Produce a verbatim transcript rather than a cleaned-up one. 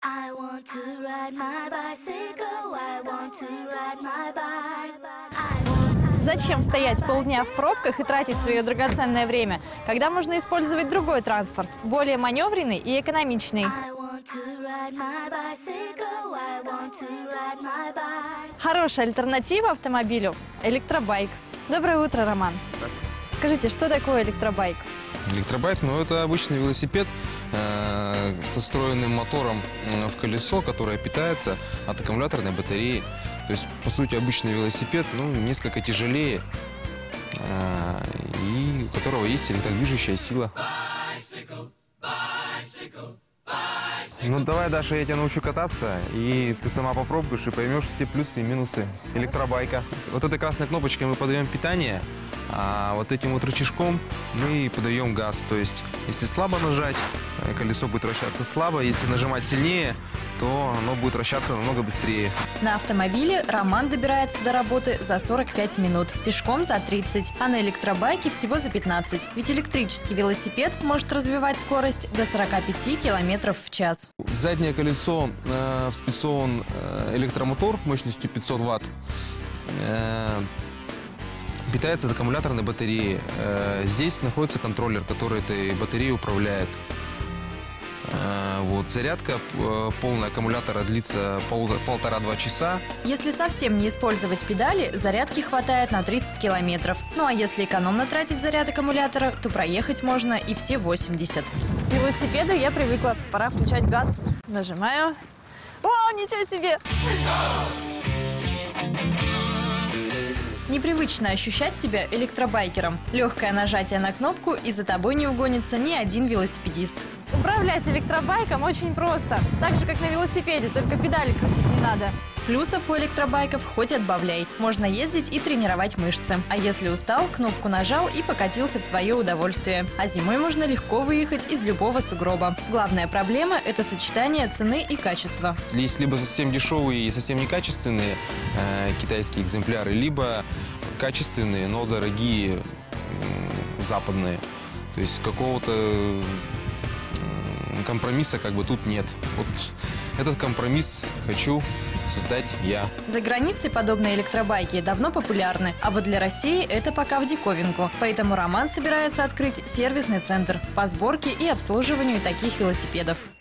I want to ride my bicycle, I want to ride my bike. I want to... Зачем стоять полдня в пробках и тратить свое драгоценное время, когда можно использовать другой транспорт, более маневренный и экономичный? I want to ride my bicycle, I want to ride my bike. Хорошая альтернатива автомобилю – электробайк. Доброе утро, Роман. Здравствуйте. Скажите, что такое электробайк? Электробайк, ну это обычный велосипед э, со встроенным мотором э, в колесо, которое питается от аккумуляторной батареи. То есть, по сути, обычный велосипед, ну, несколько тяжелее, э, и у которого есть электродвижущая сила. Bicycle, bicycle, bicycle. Ну давай, Даша, я тебя научу кататься, и ты сама попробуешь и поймешь все плюсы и минусы электробайка. Вот этой красной кнопочкой мы подаем питание, а вот этим вот рычажком мы подаем газ. То есть, если слабо нажать, колесо будет вращаться слабо. Если нажимать сильнее, то оно будет вращаться намного быстрее. На автомобиле Роман добирается до работы за сорок пять минут, пешком за тридцать, а на электробайке всего за пятнадцать. Ведь электрический велосипед может развивать скорость до сорока пяти километров в час. Заднее колесо э, вспицован э, электромотор мощностью пятьсот ватт. Э, питается от аккумуляторной батареи. Э, здесь находится контроллер, который этой батареей управляет. Э, вот, зарядка э, полная аккумулятора длится пол, полтора-два часа. Если совсем не использовать педали, зарядки хватает на тридцать километров. Ну а если экономно тратить заряд аккумулятора, то проехать можно и все восемьдесят. К велосипеду я привыкла. Пора включать газ. Нажимаю. О, ничего себе! Непривычно ощущать себя электробайкером. Легкое нажатие на кнопку, и за тобой не угонится ни один велосипедист. Управлять электробайком очень просто. Так же, как на велосипеде, только педали крутить не надо. Плюсов у электробайков хоть отбавляй. Можно ездить и тренировать мышцы. А если устал, кнопку нажал и покатился в свое удовольствие. А зимой можно легко выехать из любого сугроба. Главная проблема – это сочетание цены и качества. Есть либо совсем дешевые и совсем некачественные э, китайские экземпляры, либо качественные, но дорогие э, западные. То есть какого-то э, компромисса как бы тут нет. Вот этот компромисс хочу создать я. За границей подобные электробайки давно популярны, а вот для России это пока в диковинку. Поэтому Роман собирается открыть сервисный центр по сборке и обслуживанию таких велосипедов.